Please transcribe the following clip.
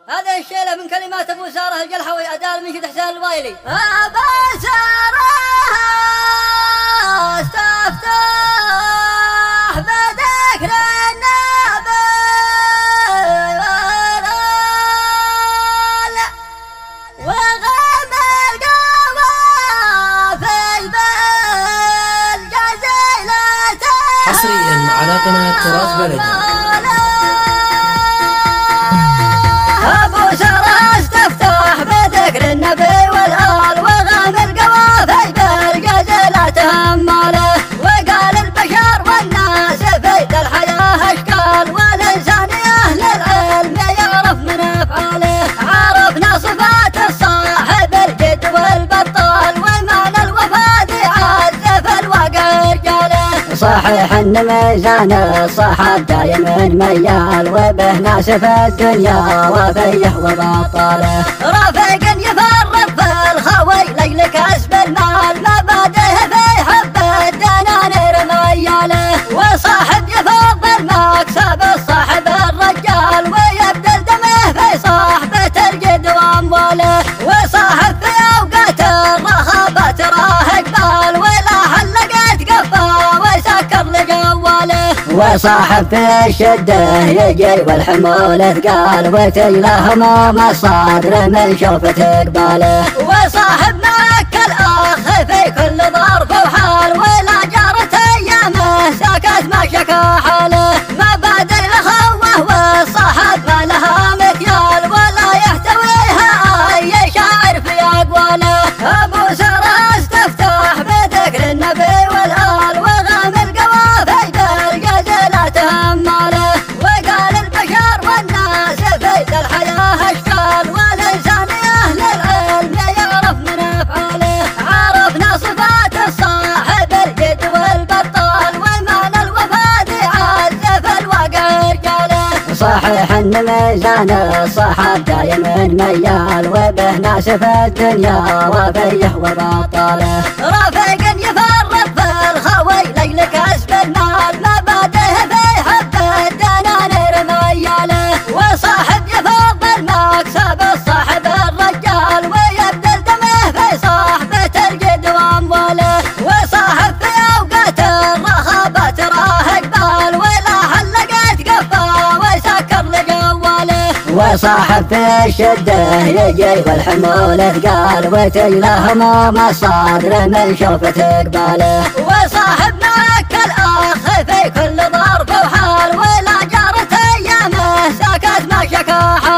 هذه الشيلة من كلمات أبو سارة الجلحوي أداء المنشد حسين الوايلي. أبو سارة استفتح بذكر النبي والآل وغم القوافل بالجزيلة حصريا على قناة تراث بلدي. أبو سارة استفتح بذكر النبي والآل وغم القوافل بالجزيلة تهمله وقال البشر والناس في الحياة أشكال والإنسان أهل العلم يعرف من أفعاله. عرفنا صفات الصاحب الجد والبطال ومعنى الوفاء عز في الواقع رجاله. صحيح ان ميزان الصحاب دايما ميال وبه ناس في الدنيا وفيه وبطاله. رفيق يفرط في الخوي لاجل كسب المال مبادئه في حب الدنانير مياله. وصاحب يفضل مكسب الصاحب الرجال ويبذل دمه في صحبة الجد وامواله. وصاحب في اوقات الرخاء تراه اقبال ولا حلقت قفا وسكر لجواله. وصاحب في الشده يجي والحمول ثقال وتجله هموم الصدر من شوفة اقباله. وصاحب معك الاخ في كل ظرف وحال ولا جارت ايامه سكت ما شكا حاله. مبادئ الاخوه والصاحب ما لها مكيال ولا يحتويها اي شاعر في اقواله. ابو سارة استفتح بذكر النبي والآل وغم القوافل بالجزيلة تهمله وقال البشر والناس في الحياة أشكال والإنسان أهل العلم يعرف من أفعاله. عرفنا صفات الصاحب الجد والبطال ومعنى الوفاء عز في الواقع رجاله. صحيح ان ميزان الصحاب دايما ميال وبه ناس في الدنيا وفيه وبطاله. رفيق يفرط في الخوي لاجل كسب المال مبادئه في حب الدنانير مياله. وصاحب يفضل مكسب الصاحب الرجال ويبذل دمه في صحبة الجد وامواله. وصاحب في اوقات الرخاء تراه اقبال ولا حلقت قفا وسكر لجواله. وصاحب في الشده يجي والحمول ثقال وتجله هموم الصدر من شوفة اقباله. وصاحب معك الاخ في كل ظرف وحال ولا جارت ايامه سكت ما شكا